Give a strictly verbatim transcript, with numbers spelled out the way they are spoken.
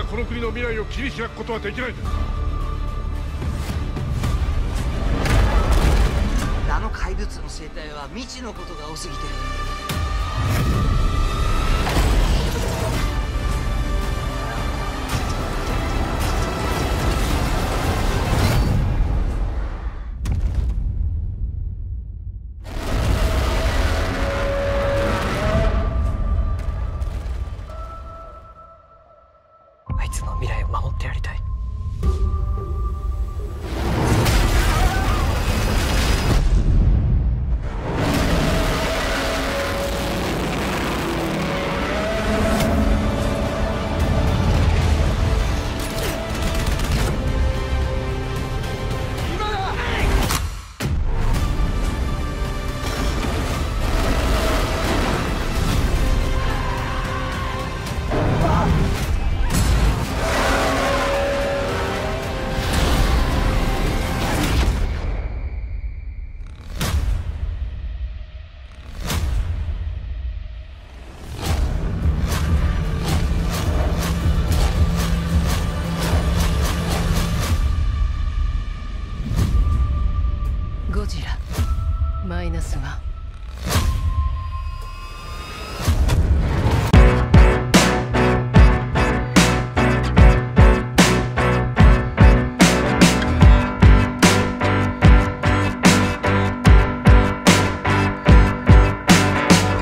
この国の未来を切り開くことはできない。 あの怪物の生態は未知のことが多すぎて。 あいつの未来を守ってやりたい。ゴジラマイナスワン。